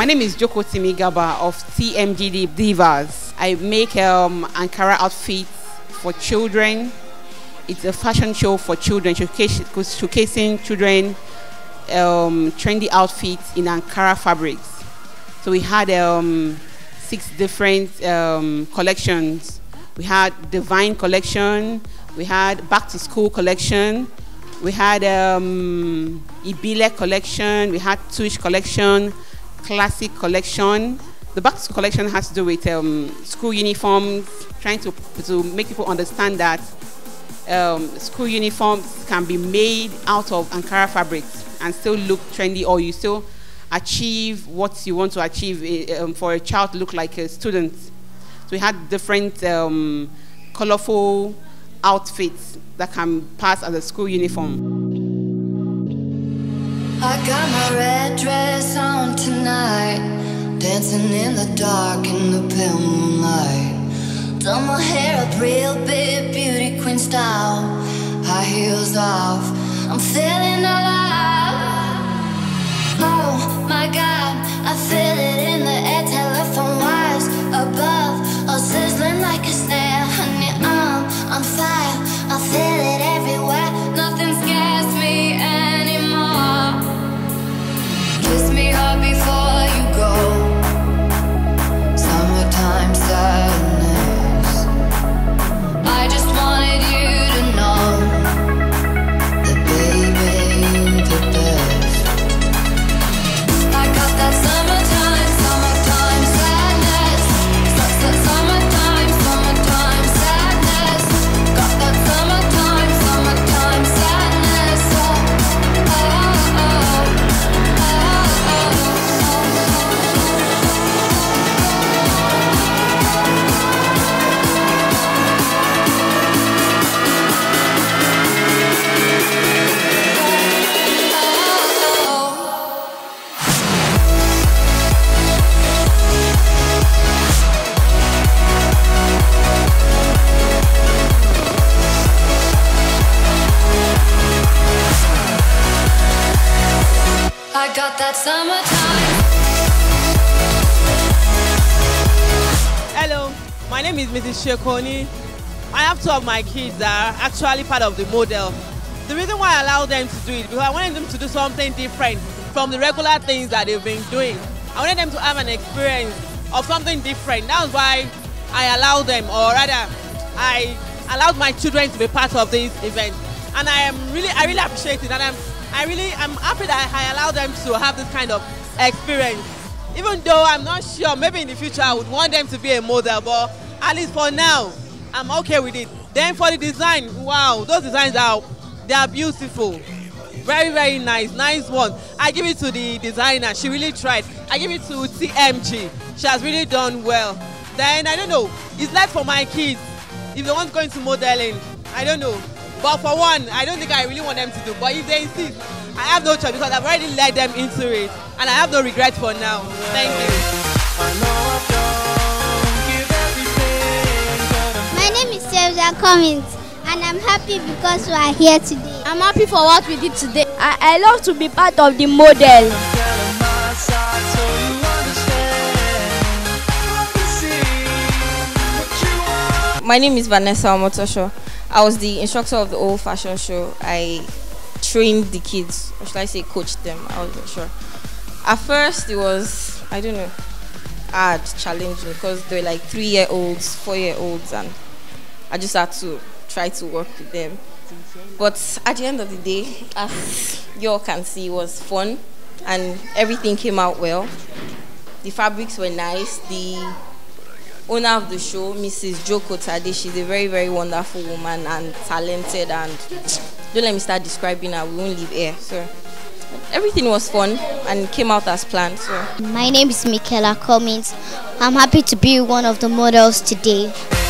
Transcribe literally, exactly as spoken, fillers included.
My name is Joko Timigaba of T M G D Divas. I make um, Ankara outfits for children. It's a fashion show for children, showcase, showcasing children um, trendy outfits in Ankara fabrics. So we had um, six different um, collections. We had Divine collection, we had Back to School collection, we had um, Ibile collection, we had Tush collection, Classic collection. The Back to School collection has to do with um, school uniforms, trying to, to make people understand that um, school uniforms can be made out of Ankara fabrics and still look trendy, or you still achieve what you want to achieve um, for a child to look like a student. So we had different um, colorful outfits that can pass as a school uniform. I got my red dress on tonight, dancing in the dark in the pale moonlight. Done my hair up real big, beauty queen style, high heels off, I'm feeling alive. Oh my God, I feel it in the air, telephone wires above, all sizzling like a snare. Honey, I'm on fire, I feel it everywhere, nothing scares me anymore. Kiss me hard before you go, summertime sadness. I just wanted you to know that baby, you the best. I got that summertime, summertime sadness. Summertime, summertime sadness. Got that summertime, summertime sadness. Oh, oh, oh. I got that summertime. Hello, my name is Missus Shekoni. I have two of my kids that are actually part of the model. The reason why I allow them to do it, because I wanted them to do something different from the regular things that they've been doing. I wanted them to have an experience of something different. That's why I allowed them, or rather, I allowed my children to be part of this event. And I am really, I really appreciate it. And I'm I really am happy that I allow them to have this kind of experience. Even though I'm not sure, maybe in the future I would want them to be a model, but at least for now, I'm okay with it. Then for the design, wow, those designs are, they are beautiful. Very, very nice, nice one. I give it to the designer, she really tried. I give it to T M G, she has really done well. Then, I don't know, it's left for my kids. If they want to go into modeling, I don't know. But for one, I don't think I really want them to do. But if they insist, I have no choice because I've already led them into it. And I have no regrets for now. Thank you. My name is Sylvia Cummins, and I'm happy because we are here today. I'm happy for what we did today. I, I love to be part of the model. My name is Vanessa Omotosho. I was the instructor of the whole fashion show. I trained the kids, or should I say coached them, I wasn't sure. At first it was, I don't know, hard, challenging, because they were like three-year-olds, four-year-olds, and I just had to try to work with them. But at the end of the day, as you all can see, it was fun, and everything came out well. The fabrics were nice. The owner of the show, Missus Joko Todds, she's a very, very wonderful woman and talented, and don't let me start describing her, we won't leave here. So everything was fun and came out as planned. So my name is Michaela Cummins. I'm happy to be one of the models today.